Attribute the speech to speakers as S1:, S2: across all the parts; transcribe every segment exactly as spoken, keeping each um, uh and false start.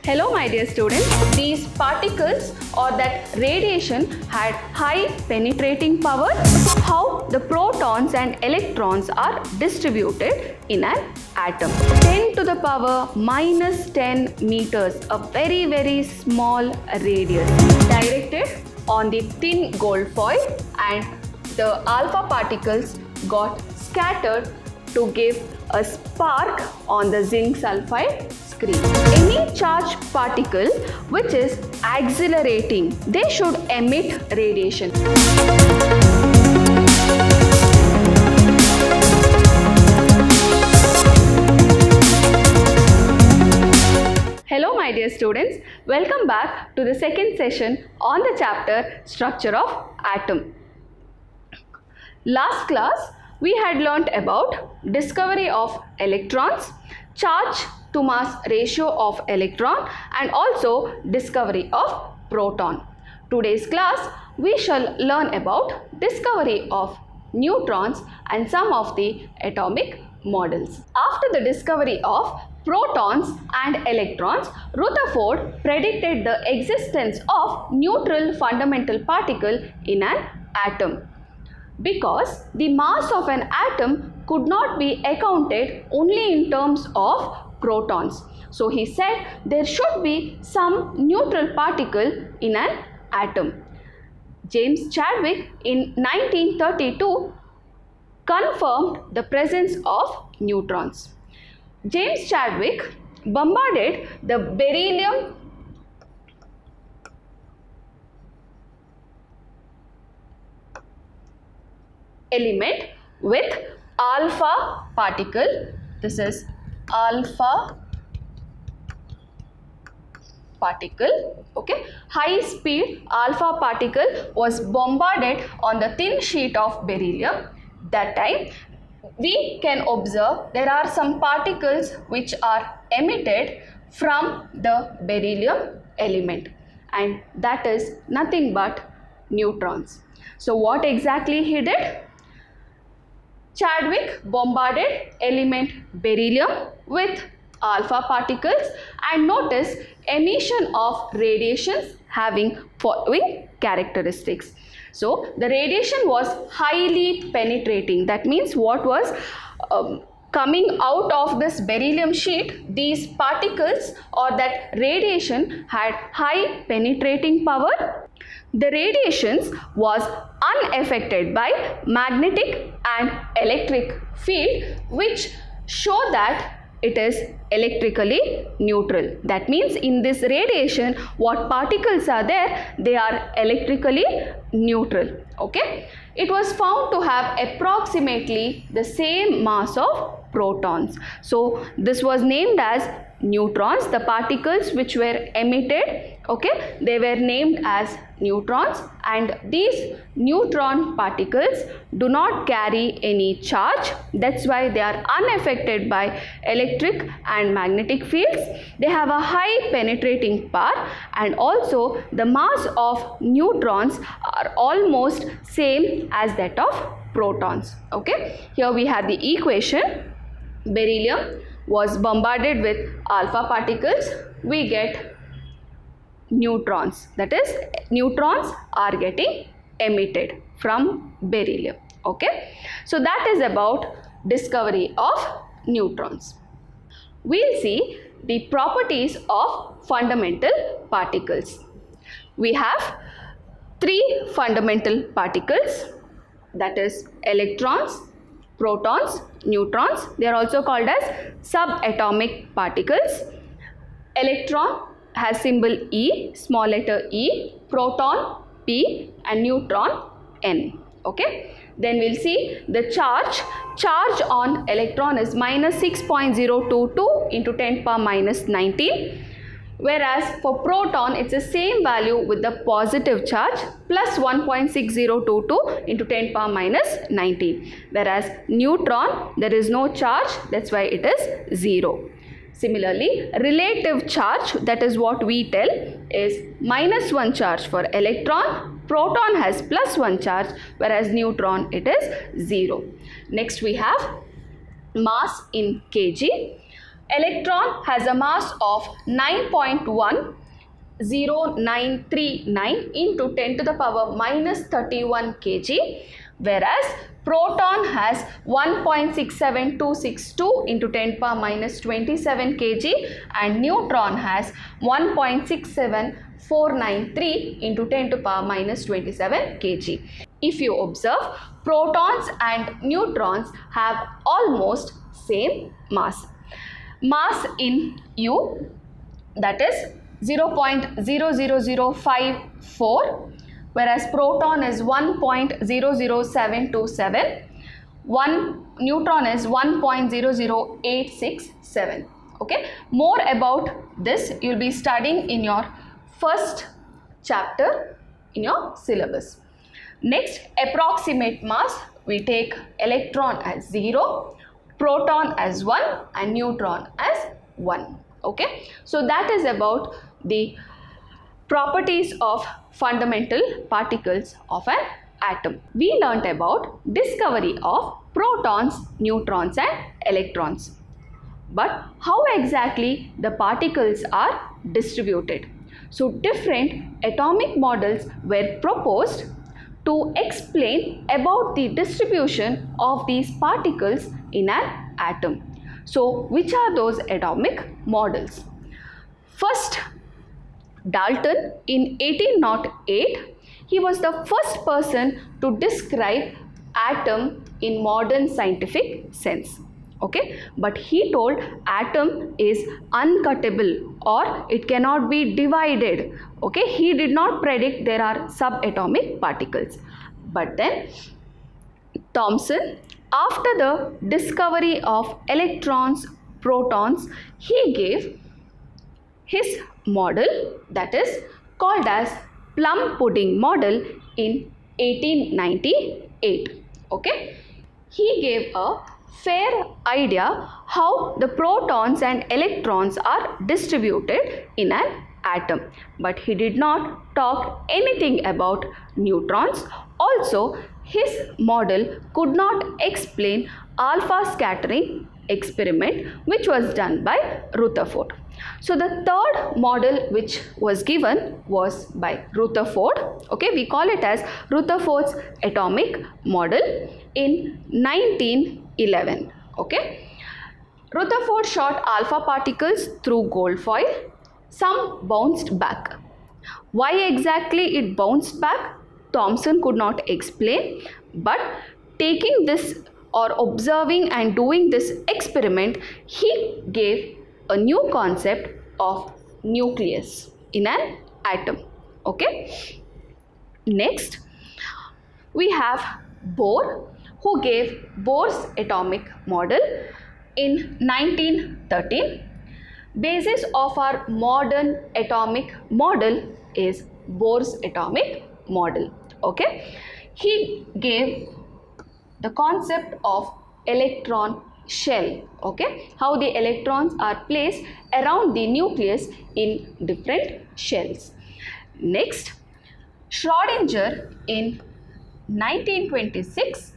S1: Hello my dear students, these particles or that radiation had high penetrating power. How the protons and electrons are distributed in an atom. ten to the power minus ten meters, a very very small radius directed on the thin gold foil, and the alpha particles got scattered to give a spark on the zinc sulfide screen. Any charged particle which is accelerating, they should emit radiation. Hello my dear students, welcome back to the second session on the chapter Structure of Atom. Last class we had learnt about discovery of electrons, charge to mass ratio of electron, and also discovery of proton. Today's class we shall learn about discovery of neutrons and some of the atomic models. After the discovery of protons and electrons, Rutherford predicted the existence of neutral fundamental particle in an atom, because the mass of an atom could not be accounted only in terms of protons. So he said there should be some neutral particle in an atom. James Chadwick in nineteen thirty-two confirmed the presence of neutrons. James Chadwick bombarded the beryllium element with alpha particle. This is alpha particle. Okay, high speed alpha particle was bombarded on the thin sheet of beryllium. That time we can observe there are some particles which are emitted from the beryllium element, and that is nothing but neutrons. So what exactly he did? Chadwick bombarded element beryllium with alpha particles and notice emission of radiations having following characteristics. So the radiation was highly penetrating. That means what was um, coming out of this beryllium sheet, these particles or that radiation had high penetrating power. The radiations was unaffected by magnetic and electric field, which show that it is electrically neutral. That means in this radiation what particles are there, they are electrically neutral. Okay, it was found to have approximately the same mass of protons. So this was named as neutrons. The particles which were emitted, okay, they were named as neutrons, and these neutron particles do not carry any charge. That's why they are unaffected by electric and magnetic fields. They have a high penetrating power, and also the mass of neutrons are almost same as that of protons. Okay, here we have the equation. Beryllium was bombarded with alpha particles, we get neutrons. That is, neutrons are getting emitted from beryllium. Okay, so that is about discovery of neutrons. We'll see the properties of fundamental particles. We have three fundamental particles, that is electrons, protons, neutrons. They are also called as subatomic particles. Electron has symbol E, small letter E, proton P, and neutron N. Okay, then we'll see the charge. Charge on electron is minus six point zero two two into ten power minus nineteen, whereas for proton it's the same value with the positive charge, plus one point six zero two two into ten power minus nineteen, whereas neutron there is no charge, that's why it is zero. Similarly, relative charge, that is what we tell, is minus one charge for electron, proton has plus one charge, whereas neutron it is zero. Next we have mass in kg. Electron has a mass of nine point one zero nine three nine into ten to the power minus thirty-one kilograms, whereas proton has one point six seven two six two into ten to the power minus twenty-seven kilograms and neutron has one point six seven four nine three into ten to the power minus twenty-seven kilograms. If you observe, protons and neutrons have almost same mass. Mass in U, that is zero point zero zero zero five four, whereas proton is one point zero zero seven two seven, one neutron is one point zero zero eight six seven. Okay, more about this you will be studying in your first chapter in your syllabus. Next, approximate mass, we take electron as zero, proton as one and neutron as one. Okay, so that is about the properties of fundamental particles of an atom. We learnt about discovery of protons, neutrons and electrons. But how exactly the particles are distributed? So different atomic models were proposed to explain about the distribution of these particles in an atom. So which are those atomic models? First, Dalton in eighteen oh eight, he was the first person to describe atom in modern scientific sense. Okay, but he told atom is uncuttable or it cannot be divided. Okay, he did not predict there are subatomic particles. But then Thomson, after the discovery of electrons, protons, he gave his model, that is called as plum pudding model, in eighteen ninety-eight. Okay, he gave a fair idea how the protons and electrons are distributed in an atom, but he did not talk anything about neutrons. Also, his model could not explain alpha scattering experiment which was done by Rutherford. So the third model which was given was by Rutherford. Okay, we call it as Rutherford's atomic model in nineteen eleven. Okay, Rutherford shot alpha particles through gold foil. Some bounced back. Why exactly it bounced back, Thomson could not explain, but taking this or observing and doing this experiment, he gave a new concept of nucleus in an atom. Okay. Next, we have Bohr, who gave Bohr's atomic model in nineteen thirteen. Basis of our modern atomic model is Bohr's atomic model. Okay, he gave the concept of electron shell. Okay, how the electrons are placed around the nucleus in different shells. Next, Schrödinger in nineteen twenty-six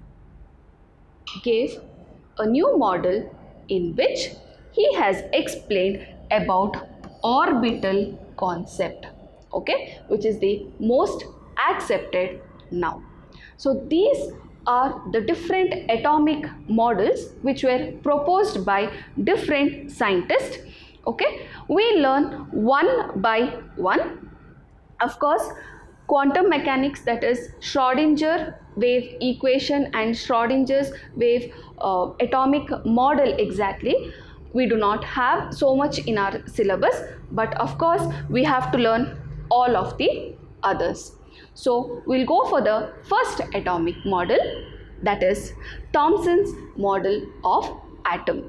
S1: gave a new model in which he has explained about orbital concept, okay, which is the most accepted now. So these are the different atomic models which were proposed by different scientists. Okay, we learn one by one. Of course, quantum mechanics, that is Schrödinger wave equation and Schrödinger's wave uh, atomic model exactly, we do not have so much in our syllabus, but of course we have to learn all of the others. So we'll go for the first atomic model, that is Thomson's model of atom.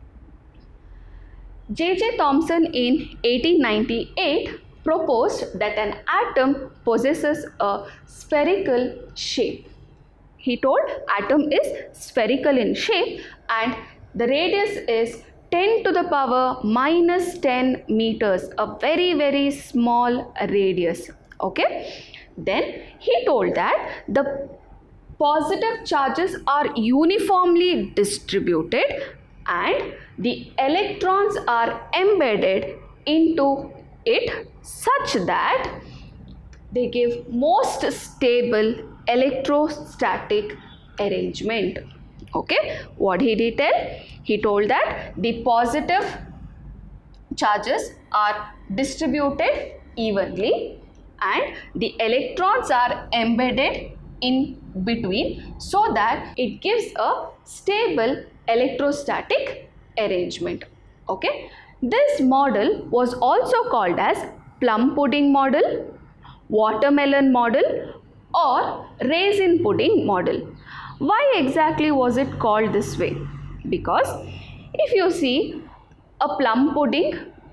S1: J J Thomson in eighteen ninety-eight proposed that an atom possesses a spherical shape. He told atom is spherical in shape and the radius is ten to the power minus ten meters, a very very small radius. Okay, then he told that the positive charges are uniformly distributed and the electrons are embedded into it such that they give most stable electrostatic arrangement. Okay, what he did tell? He told that the positive charges are distributed evenly and the electrons are embedded in between so that it gives a stable electrostatic arrangement. Okay, this model was also called as plum pudding model, watermelon model, or raisin pudding model. Why exactly was it called this way? Because if you see a plum pudding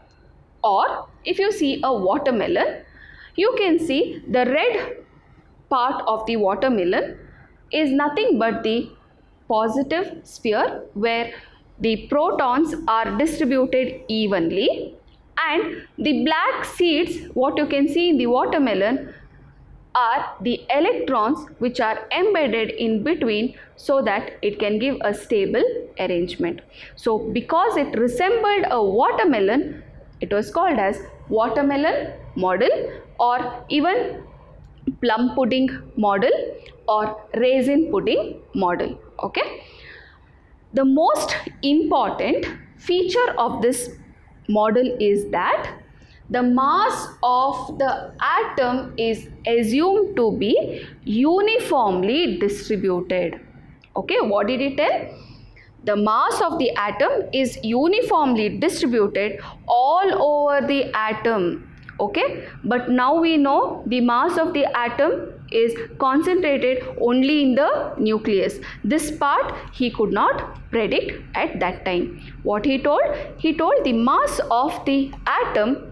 S1: or if you see a watermelon, you can see the red part of the watermelon is nothing but the positive sphere where the protons are distributed evenly, and the black seeds, what you can see in the watermelon, are the electrons which are embedded in between so that it can give a stable arrangement. So because it resembled a watermelon, it was called as watermelon model or even plum pudding model or raisin pudding model. Okay, the most important feature of this model is that the mass of the atom is assumed to be uniformly distributed. Okay, what did it tell? The mass of the atom is uniformly distributed all over the atom. Okay, but now we know the mass of the atom is concentrated only in the nucleus. This part he could not predict at that time. What he told? He told the mass of the atom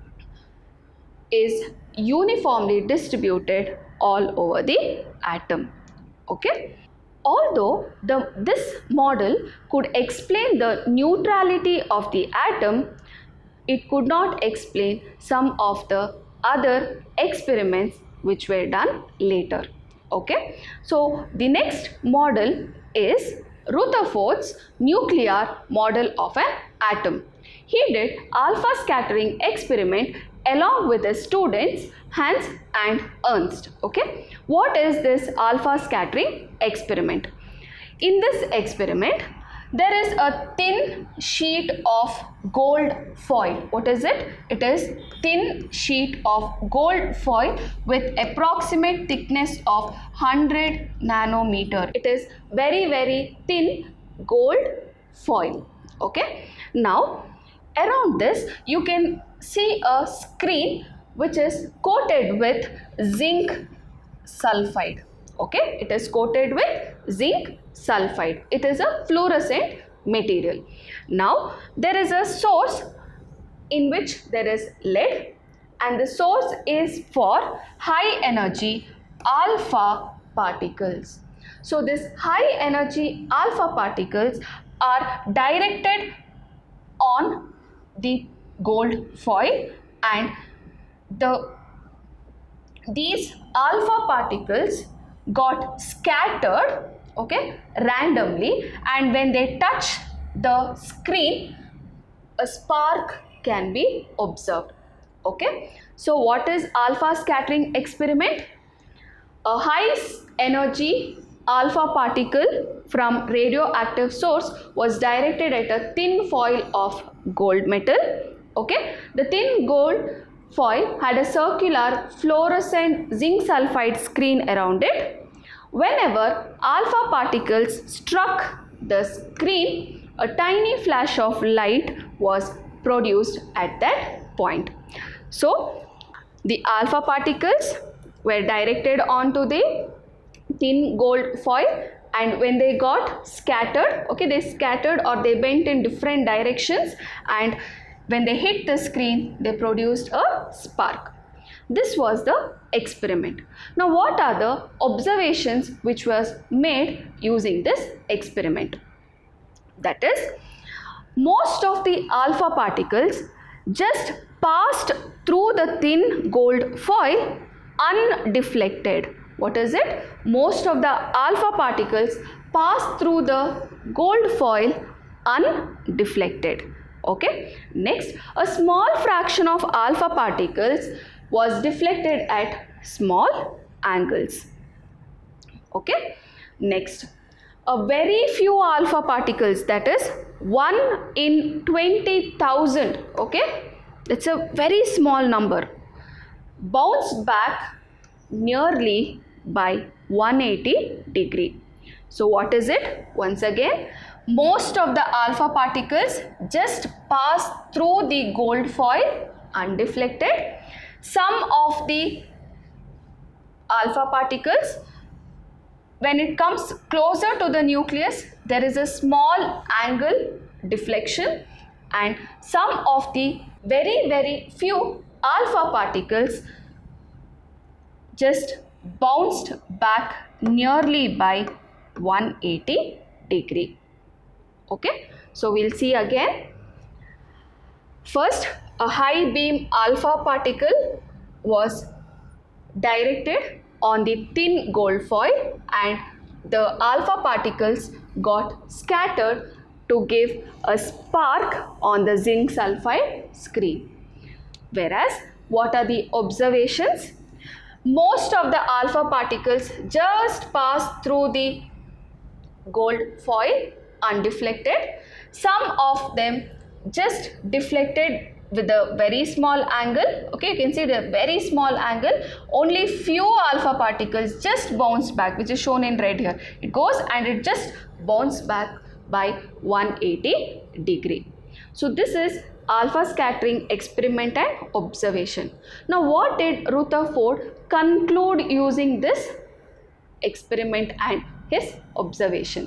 S1: is uniformly distributed all over the atom. Okay, although the this model could explain the neutrality of the atom, it could not explain some of the other experiments which were done later. Okay, so the next model is Rutherford's nuclear model of an atom. He did alpha scattering experiment along with his students Hans and Ernst. Okay, what is this alpha scattering experiment? In this experiment, there is a thin sheet of gold foil. What is it? It is thin sheet of gold foil with approximate thickness of one hundred nanometer. It is very very thin gold foil. Okay, now around this you can see a screen which is coated with zinc sulfide. Okay, it is coated with zinc sulfide. It is a fluorescent material. Now there is a source in which there is lead, and the source is for high energy alpha particles. So this high energy alpha particles are directed on the gold foil, and the these alpha particles got scattered, okay, randomly, and when they touch the screen, a spark can be observed. Okay, so what is alpha scattering experiment? A high energy alpha particle from radioactive source was directed at a thin foil of gold metal. Okay, the thin gold foil had a circular fluorescent zinc sulfide screen around it. Whenever alpha particles struck the screen, a tiny flash of light was produced at that point. So the alpha particles were directed onto the thin gold foil, and when they got scattered, okay, they scattered or they bent in different directions, and when they hit the screen, they produced a spark. This was the experiment. Now what are the observations which was made using this experiment? That is, most of the alpha particles just passed through the thin gold foil undeflected. What is it? Most of the alpha particles passed through the gold foil undeflected. Okay. Next, a small fraction of alpha particles was deflected at small angles. Okay. Next, a very few alpha particles, that is one in twenty thousand, okay, it's a very small number, bounced back nearly by one hundred eighty degree. So what is it? Once again, most of the alpha particles just pass through the gold foil undeflected. Some of the alpha particles, when it comes closer to the nucleus, there is a small angle deflection, and some of the very very few alpha particles just bounced back nearly by one hundred eighty degree. Okay, so we'll see again. First, a high beam alpha particle was directed on the thin gold foil, and the alpha particles got scattered to give a spark on the zinc sulfide screen. Whereas, what are the observations? Most of the alpha particles just pass through the gold foil undeflected. Some of them just deflected with a very small angle. Okay, you can see the very small angle. Only few alpha particles just bounce back, which is shown in red here. It goes and it just bounce back by one hundred eighty degree. So this is alpha scattering experiment and observation. Now what did Rutherford conclude using this experiment and his observation?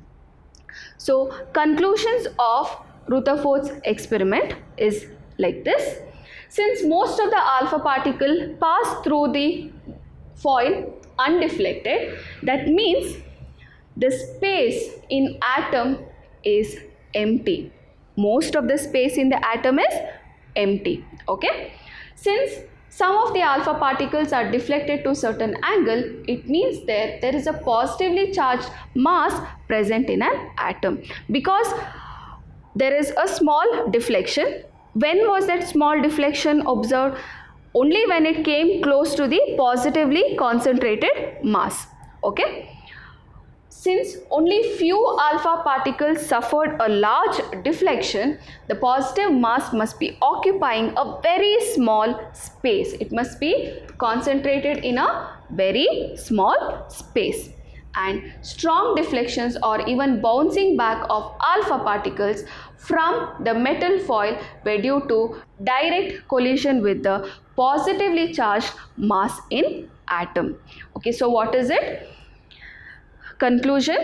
S1: So conclusions of Rutherford's experiment is like this. Since most of the alpha particle pass through the foil undeflected, that means the space in atom is empty. Most of the space in the atom is empty. Okay. Since some of the alpha particles are deflected to certain angle, it means that there is a positively charged mass present in an atom. Because there is a small deflection. When was that small deflection observed? Only when it came close to the positively concentrated mass. Okay. Since only few alpha particles suffered a large deflection, the positive mass must be occupying a very small space. It must be concentrated in a very small space. And strong deflections or even bouncing back of alpha particles from the metal foil were due to direct collision with the positively charged mass in atom. Okay, so what is it? Conclusion: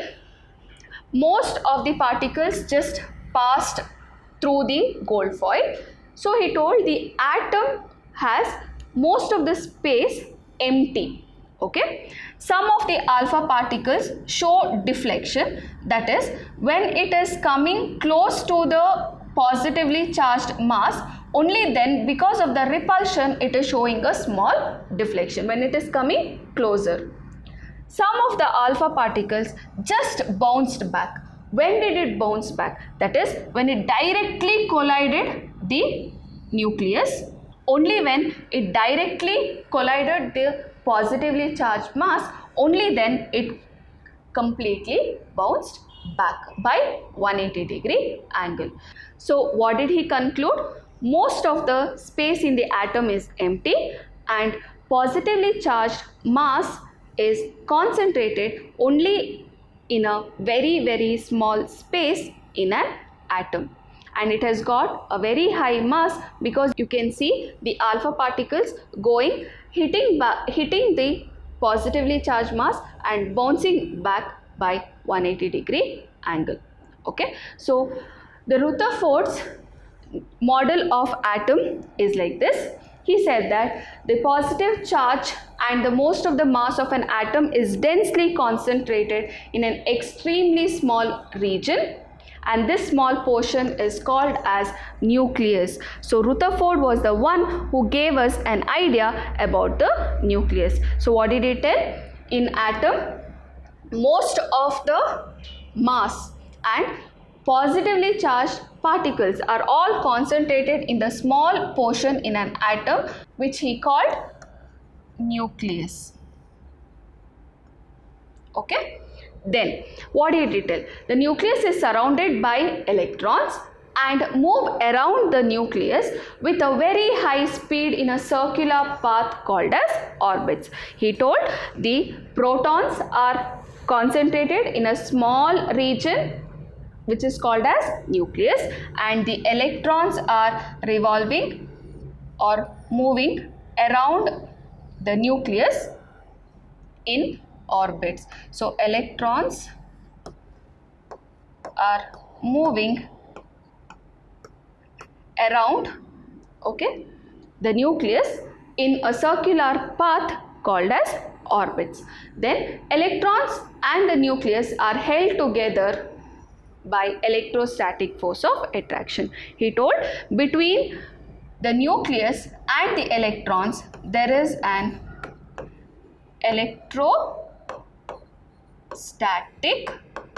S1: most of the particles just passed through the gold foil. So he told the atom has most of the space empty. Okay. Some of the alpha particles show deflection, that is when it is coming close to the positively charged mass, only then because of the repulsion it is showing a small deflection when it is coming closer. Some of the alpha particles just bounced back. When did it bounce back? That is when it directly collided the nucleus. Only when it directly collided the positively charged mass, only then it completely bounced back by one hundred eighty degree angle. So what did he conclude? Most of the space in the atom is empty and positively charged mass is concentrated only in a very very small space in an atom, and it has got a very high mass because you can see the alpha particles going hitting back, hitting the positively charged mass and bouncing back by one hundred eighty degree angle. Okay, so the Rutherford's model of atom is like this. He said that the positive charge and the most of the mass of an atom is densely concentrated in an extremely small region, and this small portion is called as nucleus. So Rutherford was the one who gave us an idea about the nucleus. So what did he tell? In atom, most of the mass and positively charged particles are all concentrated in the small portion in an atom which he called nucleus. Okay. Then what did he tell? The nucleus is surrounded by electrons and move around the nucleus with a very high speed in a circular path called as orbits. He told the protons are concentrated in a small region which is called as nucleus, and the electrons are revolving or moving around the nucleus in orbits. So electrons are moving around, okay, the nucleus in a circular path called as orbits. Then electrons and the nucleus are held together by electrostatic force of attraction. He told between the nucleus and the electrons there is an electrostatic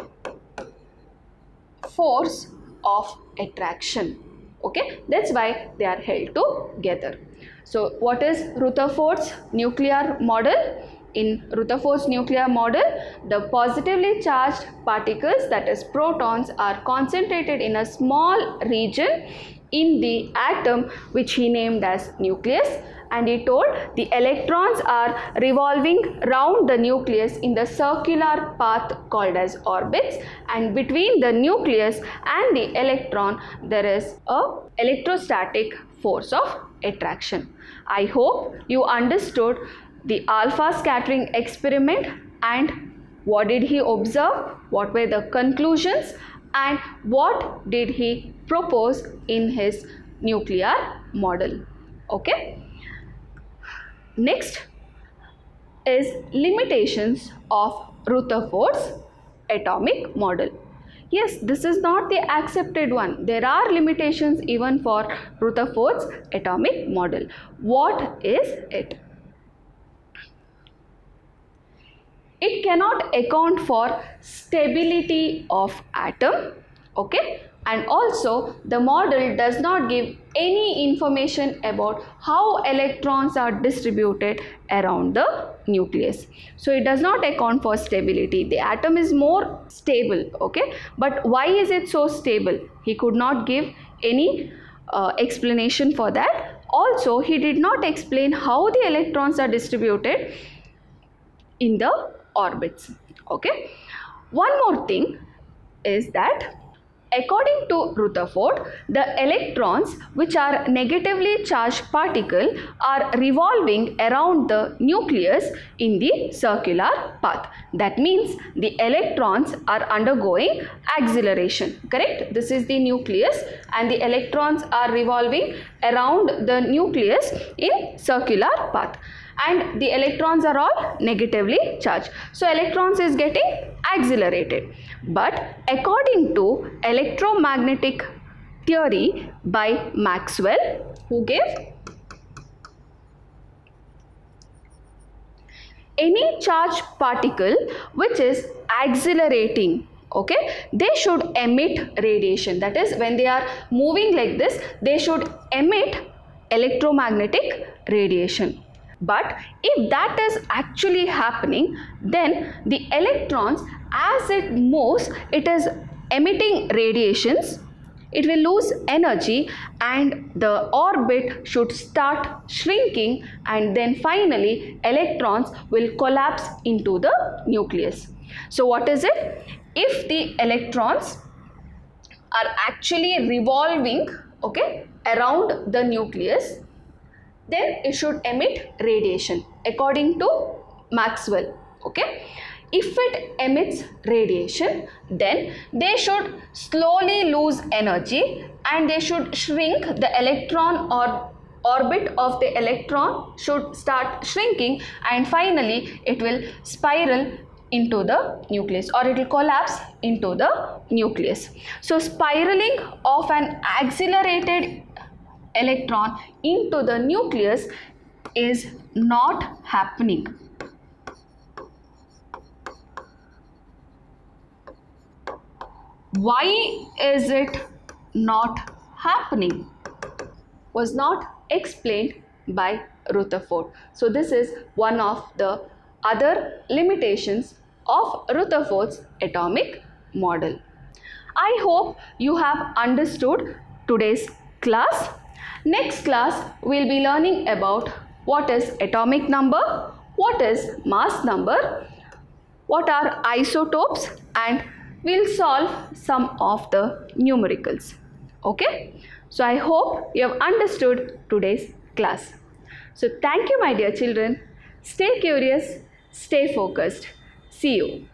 S1: force of attraction. Okay, that's why they are held together. So what is Rutherford's nuclear model? In Rutherford's nuclear model, the positively charged particles, that is protons, are concentrated in a small region in the atom which he named as nucleus, and he told the electrons are revolving round the nucleus in the circular path called as orbits, and between the nucleus and the electron there is a electrostatic force of attraction. I hope you understood the alpha scattering experiment and what did he observe, what were the conclusions, and what did he propose in his nuclear model. Okay. Next is limitations of Rutherford's atomic model. Yes, this is not the accepted one. There are limitations even for Rutherford's atomic model. What is it? It cannot account for stability of atom, okay, and also the model does not give any information about how electrons are distributed around the nucleus. So it does not account for stability. The atom is more stable, okay, but why is it so stable? He could not give any uh, explanation for that. Also, he did not explain how the electrons are distributed in the orbits. Okay. One more thing is that according to Rutherford, the electrons, which are negatively charged particle, are revolving around the nucleus in the circular path. That means the electrons are undergoing acceleration. Correct? This is the nucleus and the electrons are revolving around the nucleus in circular path. And the electrons are all negatively charged. So electrons is getting accelerated. But according to electromagnetic theory by Maxwell, who gave any charged particle which is accelerating, okay, they should emit radiation. That is, when they are moving like this, they should emit electromagnetic radiation. But if that is actually happening, then the electrons, as it moves, it is emitting radiations, it will lose energy and the orbit should start shrinking, and then finally electrons will collapse into the nucleus. So what is it? If the electrons are actually revolving, okay, around the nucleus, then it should emit radiation according to Maxwell. Okay. If it emits radiation, then they should slowly lose energy and they should shrink. The electron or orbit of the electron should start shrinking, and finally it will spiral into the nucleus, or it will collapse into the nucleus. So spiraling of an accelerated electron into the nucleus is not happening. why is it not happening was not explained by Rutherford. So this is one of the other limitations of Rutherford's atomic model. I hope you have understood today's class. Next class we will be learning about what is atomic number, what is mass number, what are isotopes, and we will solve some of the numericals. Okay? So I hope you have understood today's class. So thank you my dear children. Stay curious, stay focused. See you.